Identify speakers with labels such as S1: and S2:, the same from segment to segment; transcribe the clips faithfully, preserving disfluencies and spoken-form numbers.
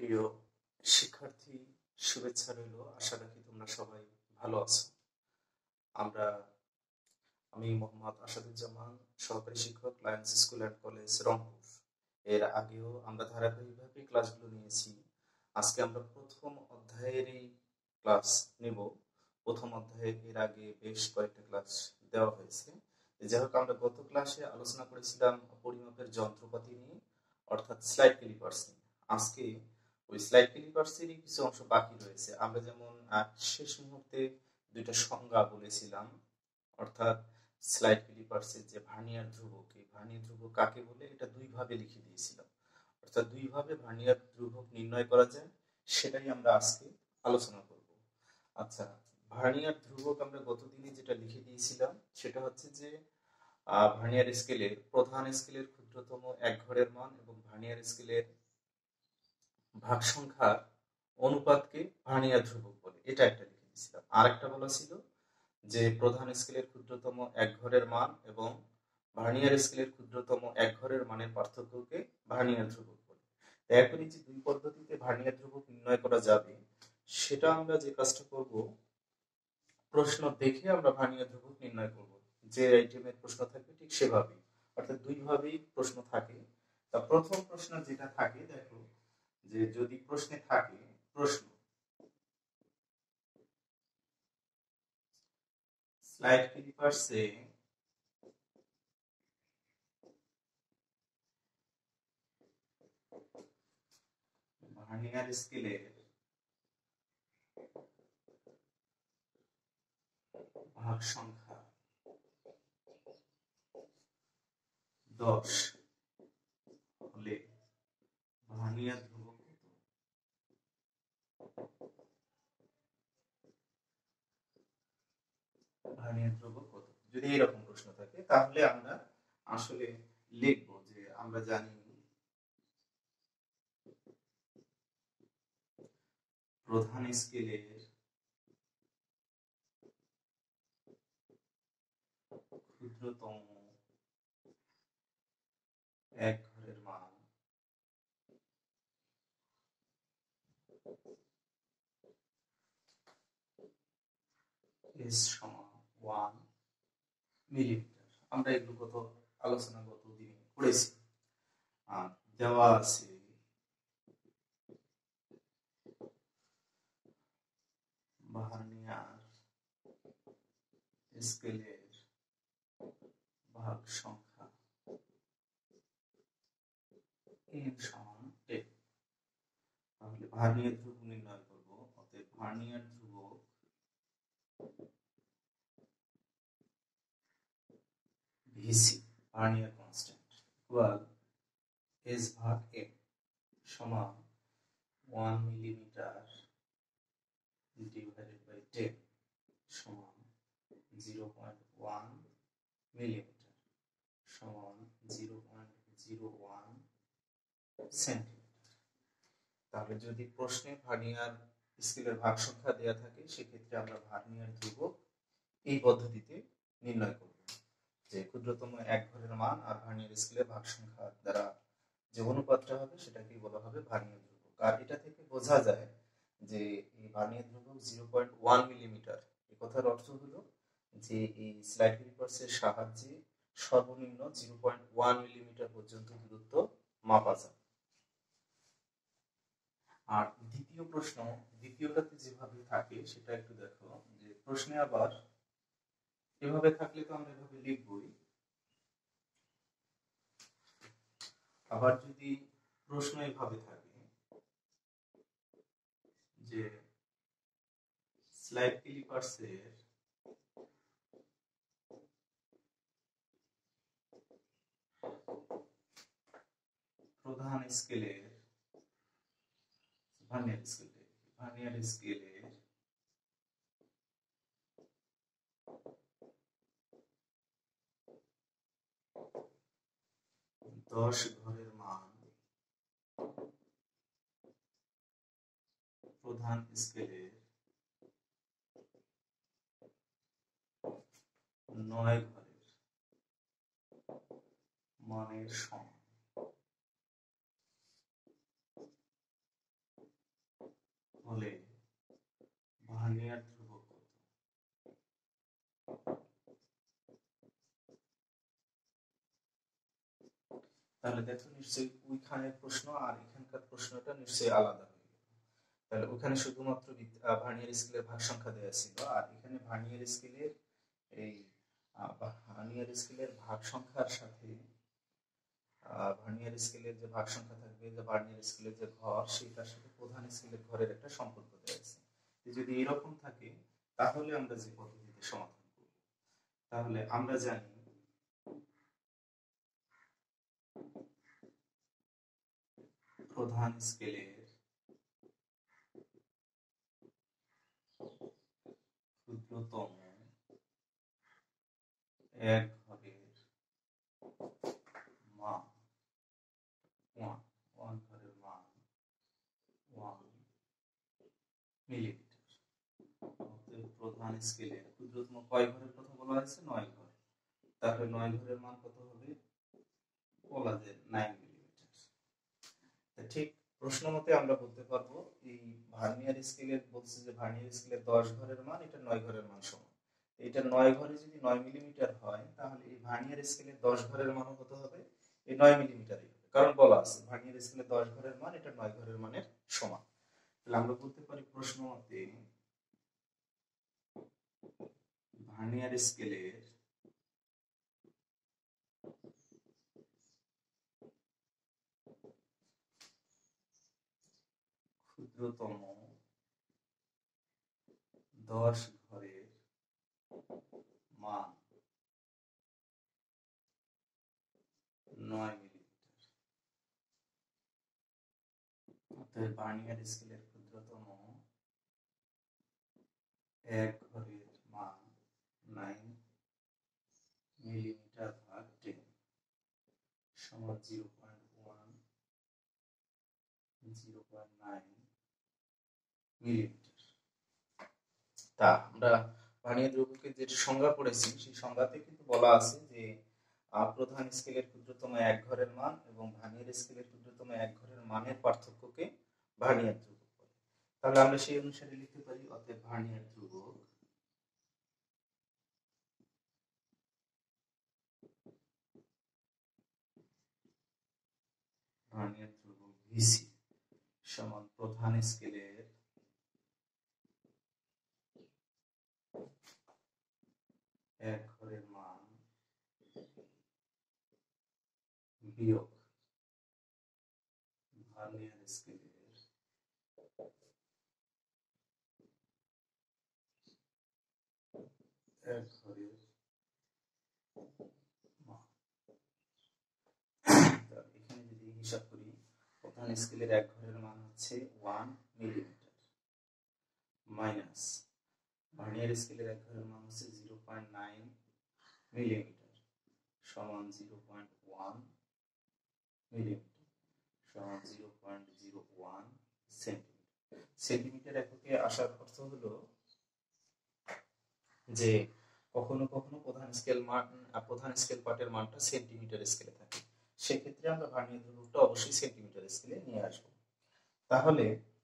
S1: প্রিয় শিক্ষার্থী, শুভেচ্ছা রইল। আশা রাখি তোমরা সবাই ভালো আছো। আমরা আমি মোহাম্মদ আসাদুজ্জামান, সহকারী শিক্ষক, Lions school and college, Rangpur. এর আগেও আমরা ধারাবাহিকভাবে ক্লাসগুলো নিয়েছি। আজকে আমরা প্রথম অধ্যায়ের এই ক্লাস নেব। প্রথম অধ্যায়ের এর আগে বেশ কয়েকটা ক্লাস দেওয়া হয়েছে। যাই হোক, আমরা গত ক্লাসে আলোচনা করেছিলাম পরিমাপের যন্ত্রপাতি নিয়ে, অর্থাৎ স্লাইড ক্যালিপার্স নিয়ে। আজকে ওই স্লাইড ক্যালিপার্সেরই কিছু অংশ বাকি রয়েছে। আমরা যেমন শেষ মুহূর্তে দুইটা সংজ্ঞা বলেছিলাম, অর্থাৎ স্লাইড ক্যালিপার্সের যে ভার্নিয়ার ধ্রুবক, এই ভার্নিয়ার ধ্রুবক কাকে বলে এটা দুই ভাবে লিখে দিয়েছিলাম। অর্থাৎ দুই ভাবে ভার্নিয়ার ধ্রুবক নির্ণয় করা যায়, সেটাই আমরা আজকে আলোচনা করব। আচ্ছা, ভার্নিয়ার ধ্রুবক আমরা গতদিনে যেটা লিখে দিয়েছিলাম সেটা হচ্ছে যে ভার্নিয়ার স্কেলের প্রধান স্কেলের ক্ষুদ্রতম এক ঘরের মান এবং ভার্নিয়ার স্কেলের ভাগ সংখ্যার অনুপাতকে ভার্নিয়ার ধ্রুবক বলে, এটা একটা লিখে দিয়েছিলাম। আর একটা বলা ছিল যে প্রধান স্কেলের ক্ষুদ্রতম এক ঘরের মান এবং ভার্নিয়ার স্কেলের ক্ষুদ্রতম এক ঘরের মানের পার্থক্যকে ভার্নিয়ার ধ্রুবক বলে। এখন এই যে দুই পদ্ধতিতে ভার্নিয়ার ধ্রুবক নির্ণয় করা যাবে, সেটা আমরা যে কাজটা করব, প্রশ্ন দেখে আমরা ভার্নিয়ার ধ্রুবক নির্ণয় করব। যে আইটেমের প্রশ্ন থাকবে ঠিক সেভাবেই, অর্থাৎ দুই ভাবেই প্রশ্ন থাকে। তা প্রথম প্রশ্ন যেটা থাকে, দেখো যে যদি প্রশ্নে থাকে প্রশ্ন স্লাইড ক্যালিপার্সে ভার্নিয়ার স্কেলের ভাগ সংখ্যা দশ হলে ভার্নিয়ার ধ্রুবক কত? ভার্নিয়ার ধ্রুবক কত? যদি এরকম প্রশ্ন থাকে তাহলে আমরা আসলে লিখব যে আমরা জানি প্রধান স্কেলের ক্ষুদ্রতম এক ঘরের মান এস সমান ওয়ান মিলিমিটার। আমরা এগুলো কত আলোচনা গত দিনে করেছি। আর দেওয়া আছে ভার্নিয়ার স্কেলের ভাগ সংখ্যা এন সমান টেন। তাহলে ভার্নিয়ার ধ্রুবক নির্ণয় করব। অতএব ভার্নিয়ার ধ্রুবক VC, vernier constant, equal S ভাগ এন সমান one millimetre divided by ten সমান জিরো পয়েন্ট ওয়ান মিলিমিটার সমান zero point zero one centimetre. তাহলে যদি প্রশ্নে ভার্নিয়ার স্কেলের ভাগ সংখ্যা দেওয়া থাকে, সেক্ষেত্রে আমরা ভার্নিয়ার ধ্রুবক এই পদ্ধতিতে নির্ণয় করব, যে ক্ষুদ্রতম এক ঘরের মান আর ভার্নিয়ার স্কেলের ভাগ সংখ্যা দ্বারা যে অনুপাতটা হবে সেটাকে বলা হবে ভার্নিয়ার ধ্রুবক। আর এটা থেকে বোঝা যায় যে এই ভার্নিয়ার ধ্রুবক জিরো পয়েন্ট ওয়ান মিলিমিটার, এই কথার অর্থ হলো যে এই স্লাইড ক্যালিপার্সের সাহায্যে সর্বনিম্ন জিরো পয়েন্ট ওয়ান মিলিমিটার পর্যন্ত দূরত্ব মাপা যায়। আর দ্বিতীয় প্রশ্ন, দ্বিতীয়টাতে যেভাবে থাকে সেটা একটু দেখো, যে প্রশ্নে আবার এভাবে থাকলে তো আমরা এভাবে লিখবই। আবার যদি প্রশ্ন এভাবে থাকে যে স্লাইড ক্যালিপার্সের প্রধান স্কেলের ভার্নিয়ার স্কেলে ভার্নিয়ার স্কেলের দশ ঘরের মান প্রধান স্কেলের নয় ঘরের মানের সমান। তাহলে দেখো নিশ্চয়ই ওইখানের প্রশ্ন আর এখানকার প্রশ্নটা নিশ্চয়ই আলাদা হয়ে গেল। তাহলে ওখানে শুধুমাত্র ভার্নিয়ার স্কেলের ভাগ সংখ্যা দেওয়া ছিল, আর এখানে ভার্নিয়ার স্কেলের এই ভার্নিয়ার স্কেলের ভাগ সংখ্যার সাথে ভার্নিয়ার স্কেলের যে ভাগ সংখ্যা থাকবে, যে ভার্নিয়ার স্কেলের যে ঘর, সেটার সাথে প্রধান স্কেলের ঘরের একটা সম্পর্ক দেওয়া আছে। যদি এরকম থাকে তাহলে আমরা যে পদ্ধতিতে সমাধান করব, তাহলে আমরা জানি প্রধান স্কেলের ক্ষুদ্রতম এক ঘরের মান ওয়ান ওয়ান ঘরের মান ওয়ান মিলিমিটার। প্রধান স্কেলের ক্ষুদ্রতম কয় ঘরের কথা বলা হয়েছে? নয় ঘর। তাহলে নয় ঘরের মান কত হবে? বলা যায় নাইন মিলিমিটার। ঠিক প্রশ্ন মতে আমরা বলতে পারবো এই ভার্নিয়ার স্কেলের বলছে যে ভার্নিয়ার স্কেলের দশ ঘরের মান এটা নয় ঘরের মান সমান। এটা নয় ঘরে যদি নয় মিলিমিটার হয়, তাহলে এই ভার্নিয়ার স্কেলের দশ ঘরের মান কত হবে? এই নয় মিলিমিটারই হবে, কারণ বলা আছে ভার্নিয়ার স্কেলের দশ ঘরের মান এটা নয় ঘরের মানের সমান। তাহলে আমরা বলতে পারি প্রশ্ন মতে ভার্নিয়ার স্কেলের ক্ষুদ্রতম দশ ঘরের মান নয় মিলিমিটার। অতএব ভার্নিয়ার স্কেলের ক্ষুদ্রতম এক ঘরের মান নাইন মিলিমিটার ভাগ টেন সমান zero point one zero point nine millimetre. তা আমরা ভার্নিয়ার দ্রব্যকে যে সংজ্ঞা পড়েছি, সেই সংজ্ঞাতে কিন্তু বলা আছে যে প্রধান স্কেলের ক্ষুদ্রতম এক ঘরের মান এবং ভার্নিয়ার স্কেলের ক্ষুদ্রতম এক ঘরের মানের পার্থক্যকে ভার্নিয়ার ধ্রুবক বলে। তাহলে আমরা সেই অনুসারে লিখতে পারি অতএব ভার্নিয়ার ধ্রুবক ভার্নিয়ার ধ্রুবক ভিসি সমান প্রধান স্কেলের এক ঘরের মান বিয়োগ ভার্নিয়ার স্কেলের এক ঘরের মান। এখানে যদি হিসাব করি, প্রধান স্কেলের এক ঘরের মান হচ্ছে ওয়ান মিলিমিটার মাইনাস ভার্নিয়ার স্কেলের এক ঘরের মান হচ্ছে জিরো পয়েন্ট নাইন মিলিমিটার সমান জিরো পয়েন্ট ওয়ান মিলিমিটার সমান zero point zero one centimetre. Centimetre এককে আসার অর্থ হলো যে কখনো কখনো প্রধান স্কেল মান প্রধান স্কেল পার্টের মানটা সেন্টিমিটার স্কেলে থাকে, সেক্ষেত্রে আমরা ভার্নিয়ার ধ্রুবকটা অবশ্যই সেন্টিমিটার স্কেলে নিয়ে আসব। তাহলে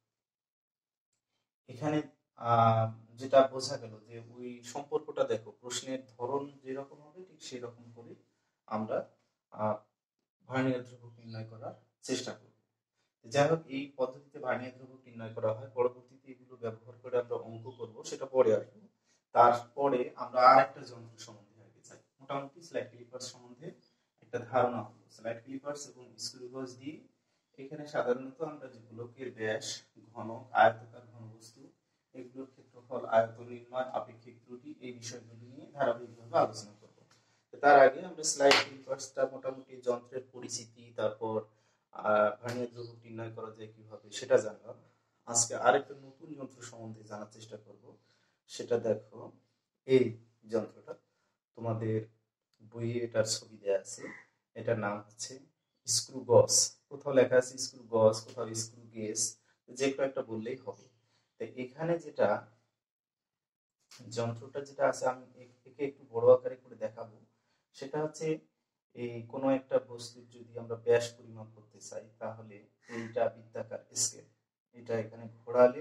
S1: এখানে যেটা বোঝা গেল যে ওই সম্পর্কটা দেখো, প্রশ্নের ধরন যেরকম হবে ঠিক সেই রকম করে আমরা ভার্নিয়ার ধ্রুবক নির্ণয় করার চেষ্টা করব। যাই হোক, এই পদ্ধতিতে ভার্নিয়ার ধ্রুবক নির্ণয় করা হয়। পরবর্তীতে এগুলো ব্যবহার করে আমরা অঙ্ক করব, সেটা পরে আসবো। তারপরে আমরা আর একটা যন্ত্র সম্বন্ধে আগে যাই। মোটামুটি স্লাইড ক্লিপার্স সম্বন্ধে একটা ধারণা হলো। স্লাইড ক্লিপার্স এবং স্ক্রু গজ দিয়ে এখানে সাধারণত আমরা যে গোলকের ব্যাস, ঘনক, আয়তাকার ঘনবস্তু, এগুলোর ক্ষেত্রফল, আয়তন নির্ণয়, আপেক্ষিক ত্রুটি, এই বিষয়গুলো নিয়ে ধারাবাহিকভাবে আলোচনা করব। তার আগে আমরা স্লাইড ক্লিপার্সটা মোটামুটি যন্ত্রের পরিচিতি, তারপর ভার্নিয়ার ধ্রুবক নির্ণয় করা যায় কিভাবে সেটা জানলাম। আজকে আরেকটা নতুন যন্ত্র সম্বন্ধে জানার চেষ্টা করব। সেটা দেখো, এই যন্ত্রটা তোমাদের বইয়ে এটার ছবি দেওয়া আছে। এটার নাম হচ্ছে স্ক্রু গজ। কোথাও লেখা আছে স্ক্রু গজ, কোথাও স্ক্রু গেজ, যে কোনো একটা বললেই হবে। তো এখানে যেটা যন্ত্রটা যেটা আছে, আমি একে একটু বড় আকারে করে দেখাবো। সেটা হচ্ছে এই কোনো একটা বস্তুর যদি আমরা ব্যাস পরিমাপ করতে চাই, তাহলে এইটা বৃত্তাকার স্কেল, এটা এখানে ঘোরালে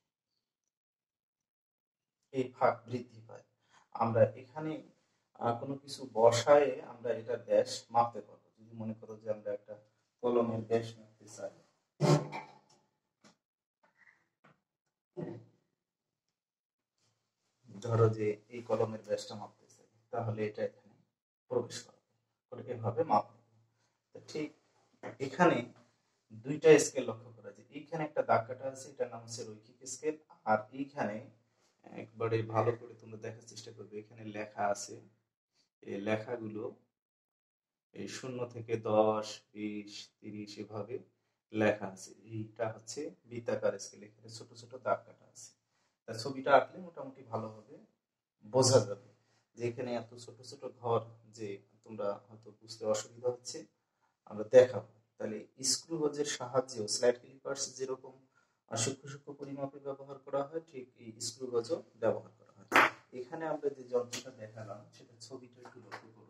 S1: এই ফাঁক বৃদ্ধি পায়। আমরা এখানে কোনো কিছু বসায় আমরা এটা ব্যাস মাপতে পারবো। যদি মনে করো যে আমরা একটা ব্যাসটা মাপতে চাই, তাহলে এটা এখানে প্রবেশ করবে করে এভাবে মাপ নেব। তো ঠিক এখানে দুইটা স্কেল লক্ষ্য করা যায়। এইখানে একটা দাগ কাটা আছে, এটার নাম হচ্ছে রৈখিক স্কেল। আর এইখানে একবারে ভালো করে তোমরা দেখার চেষ্টা করবে, এখানে লেখা আছে, এই লেখাগুলো এই শূন্য থেকে দশ, বিশ, তিরিশ এভাবে লেখা আছে। এইটা হচ্ছে বৃত্তাকার স্কেল, এখানে ছোট ছোট দাগ কাটা আছে। তার ছবিটা আঁকলে মোটামুটি ভালোভাবে বোঝা যাবে যে এখানে এত ছোট ছোট ঘর, যে তোমরা হয়তো বুঝতে অসুবিধা হচ্ছে, আমরা দেখাবো। তাহলে স্ক্রু গজের সাহায্যেও স্লাইড ক্লিপার্স যেরকম সূক্ষ্ম সূক্ষ্ম পরিমাপে ব্যবহার করা হয়, ঠিক এই স্ক্রু গজও ব্যবহার করা হয়। এখানে আমরা যে যন্ত্রটা দেখালাম সেটা ছবিটা একটু লক্ষ্য করো।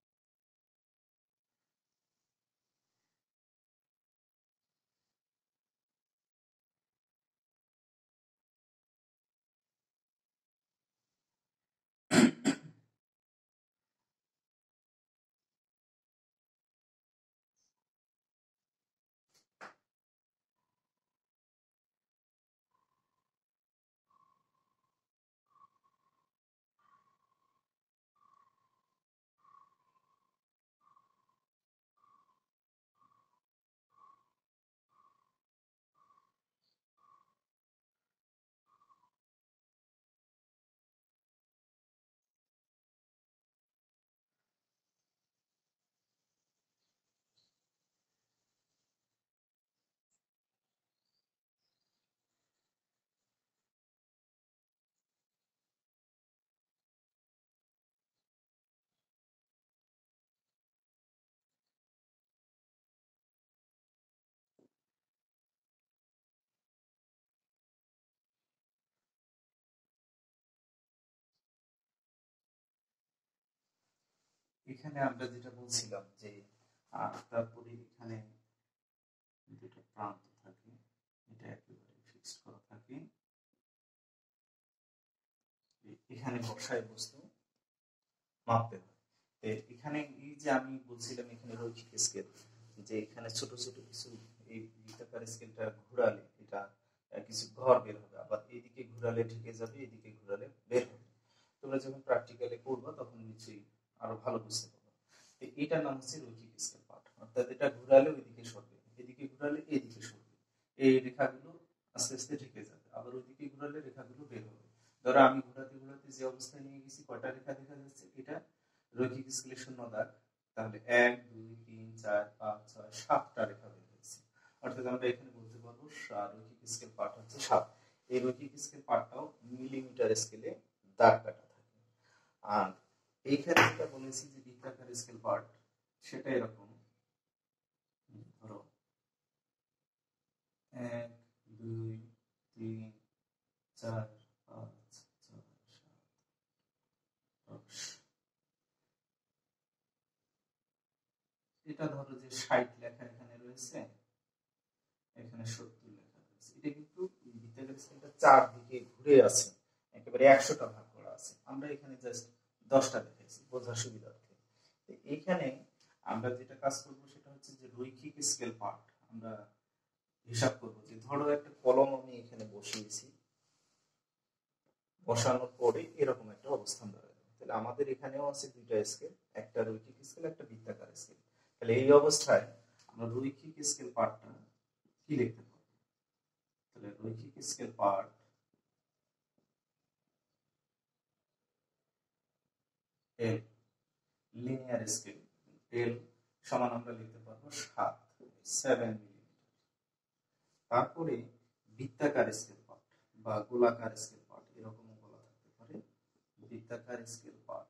S1: এখানে আমরা যেটা বলছিলাম যে তারপরে এখানে দুটো প্রান্ত থাকে, এটা একেবারে ফিক্সড করা থাকে। এখানে বসায় বস্তু মাপতে হয়। এখানে এই যে আমি বলছিলাম এখানে রৈখিক স্কেল, যে এখানে ছোট ছোট কিছু এই বৃত্তাকার স্কেলটা ঘোরালে এটা কিছু ঘর বের হবে, আবার এইদিকে ঘোরালে ঠেকে যাবে, এদিকে ঘোরালে বের হবে। তোমরা যখন প্র্যাকটিক্যালি করবে তখন নিশ্চয়ই আরো ভালো বুঝতে পারবে। এটার নাম হচ্ছে রৈখিক স্কেল পার্ট, অর্থাৎ এটা ঘোরালে ওইদিকে সরবে, এদিকে ঘোরালে এইদিকে সরবে, এই রেখাগুলো আস্তে আস্তে ঠেকে যাবে, আবার ওইদিকে ঘোরালে রেখাগুলো বের হবে। ধরো আমি ঘোরাতে ঘোরাতে যে অবস্থায় নিয়ে গেছি, কয়টা রেখা দেখা যাচ্ছে, এটা রৈখিক স্কেলের শূন্য দাগ, তাহলে এক, দুই, তিন, চার, পাঁচ, ছয়, সাতটা রেখা বের হয়েছে। অর্থাৎ আমরা এখানে বলতে পারবো রৈখিক স্কেল পার্ট হচ্ছে সাত। এই রৈখিক স্কেল পার্টটাও মিলিমিটার স্কেলে দাগ কাটা থাকে। আর এইখানে যেটা বলেছি যে বৃত্তাকার স্কেল পার্ট, সেটা এরকম, ধরো এক, দুই, তিন, চার, পাঁচ, ছয়, সাত, দশ। এটা ধরো যে ষাট লেখা এখানে রয়েছে, এখানে সত্তর লেখা রয়েছে। এটা কিন্তু বৃত্তাকার স্কেলটা চারদিকে ঘুরে আছে, একেবারে একশোটা ভাগ করা আছে। আমরা এখানে জাস্ট দশটা দেখাইছি বোঝার সুবিধার্থে। এইখানে আমরা যেটা কাজ করব সেটা হচ্ছে যে রৈখিক স্কেল পার্ট আমরা হিসাব করব। যে ধরো একটা কলম আমি এখানে বসিয়েছি, বসানোর পরে এরকম একটা অবস্থান দাঁড়াবে। তাহলে আমাদের এখানেও আছে দুইটা স্কেল, একটা রৈখিক স্কেল, একটা বৃত্তাকার স্কেল। তাহলে এই অবস্থায় আমরা রৈখিক স্কেল পার্টটা কি লিখতে পারবো? তাহলে রৈখিক scale part L, linear scale L সমান আমরা লিখতে পারবো সাত, সেভেন মিলিমিটার। তারপরে বৃত্তাকার স্কেল পার্ট বা গোলাকার স্কেল পার্ট এরকম বলা থাকতে পারে, বৃত্তাকার scale part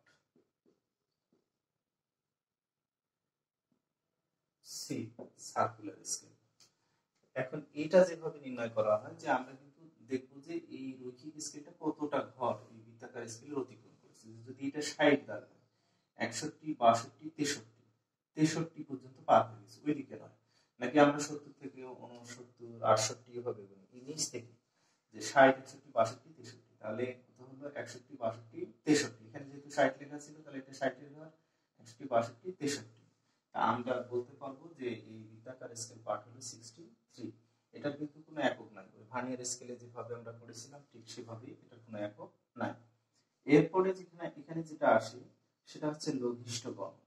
S1: C, circular scale. এখন এটা যেভাবে নির্ণয় করা হয়, যে আমরা কিন্তু দেখবো যে এই রৈখিক স্কেলটা কতটা ঘর এই বৃত্তাকার স্কেলের অতিক্রম করেছে। যদি এটা ষাট দাগ হয়, একষট্টি, বাষট্টি, তেষট্টি, তেষট্টি পর্যন্ত পার হয়ে গেছে, ওইদিকে নয়। নাকি আমরা সত্তর থেকে উনসত্তর, আটষট্টি হবে নিচ থেকে, যে ষাট, একষট্টি, বাষট্টি, তেষট্টি, তাহলে কত হলো একষট্টি, বাষট্টি, তেষট্টি। এখানে যেহেতু ষাট লেখা ছিল, তাহলে এটা ষাটের ঘর, একষট্টি, বাষট্টি, তেষট্টি। আমরা বলতে পারবো যে এই বৃত্তাকার স্কেল পার্ট হলো সিক্সটি থ্রি। এটার কিন্তু কোনো একক নাই, ভার্নিয়ার স্কেলে যেভাবে আমরা করেছিলাম ঠিক সেভাবেই এটার কোনো একক নাই। এরপরে যেখানে এখানে যেটা আসে সেটা হচ্ছে লঘিষ্ঠ গণন।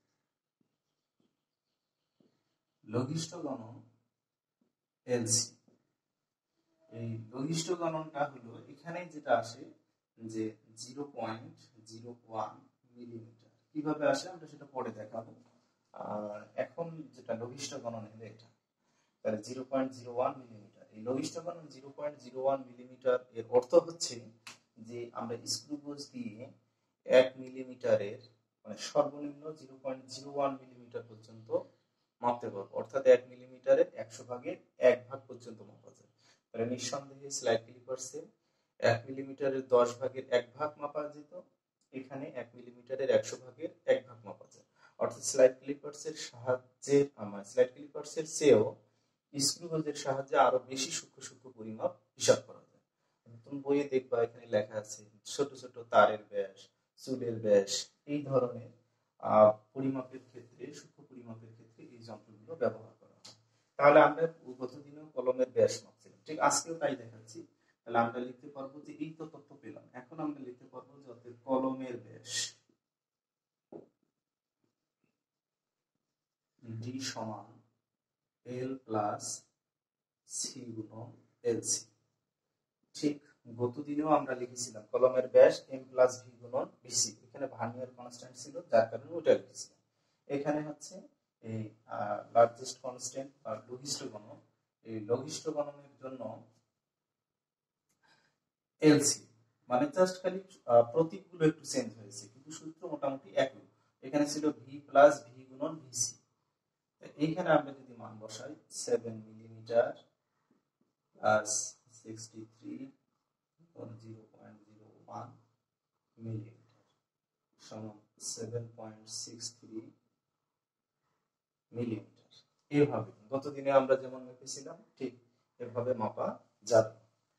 S1: লঘিষ্ঠ গণন এলসি। এই লঘিষ্ঠ গণনটা হলো এখানে যেটা আসে যে zero point zero one millimetre. কিভাবে আসে আমরা সেটা পরে দেখাবো। আর এখন যেটা লঘিষ্ঠ গণন হলো এটা, তাহলে zero point zero one millimetre. এই লঘিষ্ঠ গণন zero point zero one millimetre এর অর্থ হচ্ছে যে আমরা স্ক্রু গজ দিয়ে এক মিলিমিটারের মানে সর্বনিম্ন zero point zero one millimetre পর্যন্ত মাপতে পারবো, অর্থাৎ এক মিলিমিটারের একশো ভাগের এক ভাগ পর্যন্ত মাপা যায়। তাহলে নিঃসন্দেহে স্লাইড ক্লিপার্সে এক মিলিমিটারের দশ ভাগের এক ভাগ মাপা যেত, এখানে এক মিলিমিটারের একশো ভাগের এক ভাগ মাপা যায়। অর্থাৎ স্লাইড ক্লিপার্সের সাহায্যে আমার স্লাইড ক্লিপার্সের চেয়েও স্ক্রু গজের সাহায্যে আরো বেশি সূক্ষ্ম সূক্ষ্ম পরিমাপ হিসাব করা যায়। নতুন বইয়ে দেখবা এখানে লেখা আছে ছোট ছোট তারের ব্যাস, চুলের ব্যাস, এই ধরনের আহ পরিমাপের ক্ষেত্রে সূক্ষ্ম পরিমাপের ক্ষেত্রে এই যন্ত্রগুলো ব্যবহার করা হয়। তাহলে আমরা গত দিনেও কলমের ব্যাস মাপছিলাম, ঠিক আজকেও তাই দেখাচ্ছি। তাহলে আমরা লিখতে পারবো যে এই তো তথ্য পেলাম, এখন আমরা লিখতে পারবো যে অতএব কলমের ব্যাস ডি সমান এল প্লাস সি গুণন এলসি। ঠিক গত দিনেও আমরা লিখেছিলাম কলমের ব্যাস এম প্লাস ভি গুণন বিসি, এখানে ভার্নিয়ার কনস্ট্যান্ট ছিল যার কারণে ওটা লিখেছিলাম। এখানে হচ্ছে এই লার্জেস্ট কনস্ট্যান্ট বা লঘিষ্ঠ গণন, এই লঘিষ্ঠ গণনের জন্য এলসি মানে জাস্ট খালি প্রতীকগুলো একটু চেঞ্জ হয়েছে, কিন্তু সূত্র মোটামুটি একই। এখানে ছিল ভি প্লাস ভি গুণন ভিসি। এইখানে আমরা যদি মান বসাই seven millimetre plus sixty three zero point zero one millimetre সমান seven point six three millimetre. এভাবে গত দিনে আমরা যেমন মেপেছিলাম ঠিক এভাবে মাপা যাবে।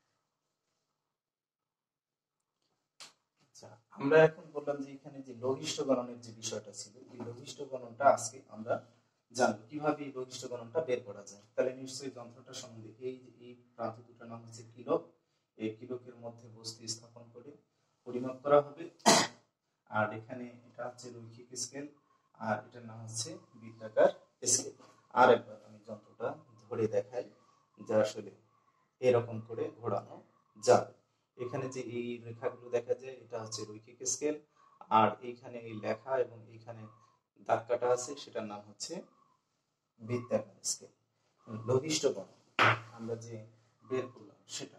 S1: আচ্ছা, আমরা এখন বললাম যে এখানে যে লঘিষ্ঠ গণনের যে বিষয়টা ছিল, এই লঘিষ্ঠ গণনটা আজকে আমরা জানবো কিভাবে এই লঘিষ্ঠ গণনটা বের করা যায়। তাহলে নিশ্চয়ই যন্ত্রটা সম্বন্ধে এই যে এই প্রান্ত দুটোর নাম হচ্ছে কিলো, এই কিলোকের মধ্যে বস্তু স্থাপন করে পরিমাপ করা হবে। আর এখানে এটা হচ্ছে রৈখিক স্কেল, আর এটার নাম হচ্ছে বৃত্তাকার স্কেল। আর একবার আমি যন্ত্রটা ধরে দেখাই যা আসলে এরকম করে ঘোরানো যাবে। এখানে যে এই রেখাগুলো দেখা যায় এটা হচ্ছে রৈখিক স্কেল, আর এইখানে এই লেখা এবং এইখানে দাগ কাটা আছে সেটার নাম হচ্ছে বৃত্তাকার স্কেল। লঘিষ্ঠ গণন আমরা যে বের করলাম সেটা।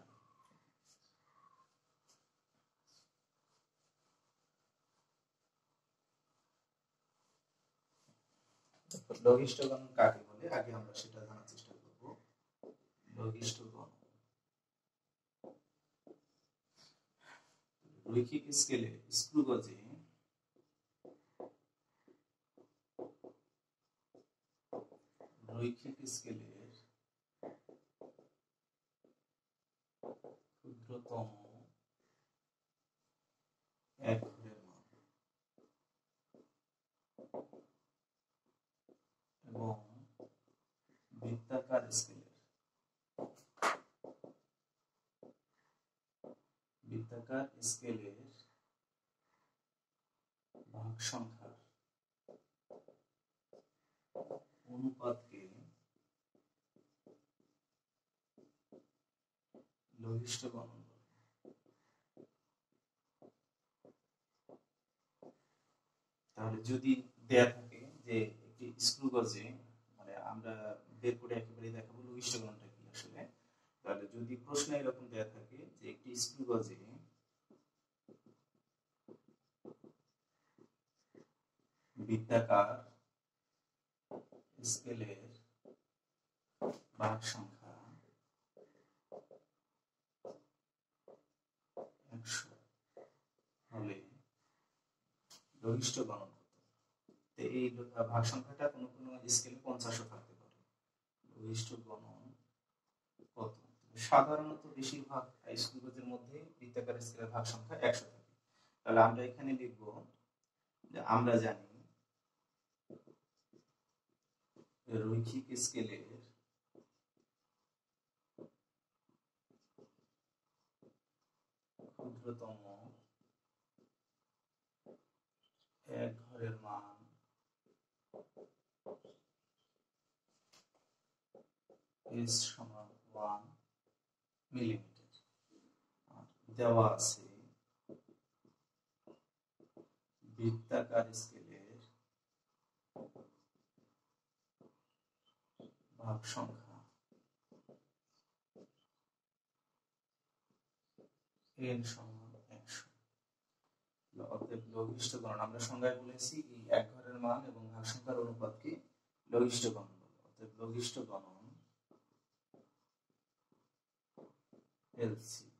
S1: লঘিষ্ঠ গণন কাকে বলে আগে আমরা সেটা জানার চেষ্টা করব। লঘিষ্ঠ গণন রৈখিক স্কেলে স্ক্রু গজে রৈখিক স্কেলের ক্ষুদ্রতম এককের মান এবং বৃত্তাকার স্কেলের বৃত্তাকার স্কেলের ভাগ সংখ্যার অনুপাতকে লঘিষ্ঠ গণন বলে। তাহলে যদি দেয়া থাকে যে একটি স্ক্রু গজে, মানে আমরা বের করে একেবারে দেখাবো লঘিষ্ঠ গণনটা কি আসলে। তাহলে যদি প্রশ্ন এরকম দেয়া থাকে যে একটি স্ক্রু গজে বৃত্তাকার স্কেলের ভাগ সংখ্যা একশো হলে লঘিষ্ঠ গণন কত? এই ভাগ সংখ্যাটা কোনো কোনো স্কেলে পঞ্চাশও থাকতে পারে। লঘিষ্ঠ গণন কত? সাধারণত বেশিরভাগ স্ক্রু গজের মধ্যে বৃত্তাকার স্কেলের ভাগ সংখ্যা একশো থাকে। তাহলে আমরা এখানে লিখব যে আমরা জানি রৈখিক স্কেলের ক্ষুদ্রতম এস সমান ওয়ান মিলিমিটার। আর দেওয়া আছে বৃত্তাকার স্কেলের ভাগ সংখ্যা এন সমান একশো। অতএব লঘিষ্ঠ গণন আমরা সংজ্ঞায় বলেছি এই এক ঘরের মান এবং ভাগ সংখ্যার অনুপাতকে লঘিষ্ঠ গণন বলে। অতএব লঘিষ্ঠ গণন এলসি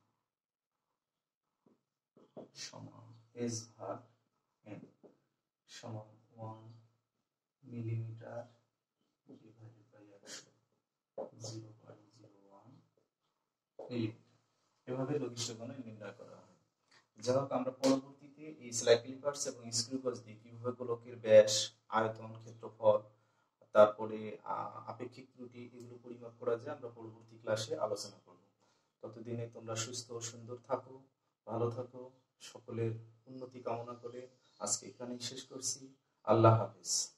S1: সমান এস ভাগ এন সমান ওয়ান মিলিমিটার ডিভাইডেড বাই একশো, zero point zero one millimetre. এভাবে লঘিষ্ঠ গণন নির্ণয় করা হয়। যাই হোক, আমরা পরবর্তীতে এই স্লাইড ক্লিপার্স এবং স্ক্রু গজ দিয়ে কিভাবে গোলকের ব্যাস, আয়তন, ক্ষেত্রফল, তারপরে আপেক্ষিক ত্রুটি এগুলো পরিমাপ করা যায় আমরা পরবর্তী ক্লাসে আলোচনা করব। ততদিনে তোমরা সুস্থ ও সুন্দর থাকো, ভালো থাকো। সকলের উন্নতি কামনা করে আজকে এখানেই শেষ করছি। আল্লাহ হাফেজ।